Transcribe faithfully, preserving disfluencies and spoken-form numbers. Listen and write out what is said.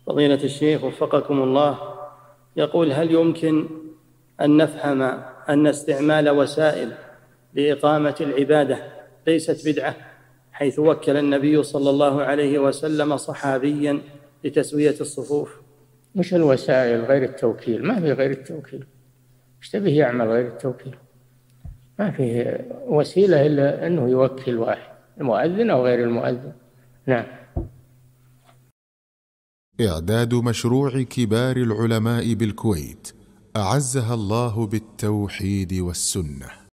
فضيلة الشيخ وفقكم الله، يقول: هل يمكن أن نفهم أن استعمال وسائل لإقامة العبادة ليست بدعة، حيث وكل النبي صلى الله عليه وسلم صحابيا لتسوية الصفوف؟ مش الوسائل غير التوكيل، ما في غير التوكيل. ايش تبيه يعمل غير التوكيل؟ ما في وسيلة إلا أنه يوكل واحد، المؤذن أو غير المؤذن. نعم. إعداد مشروع كبار العلماء بالكويت أعزها الله بالتوحيد والسنة.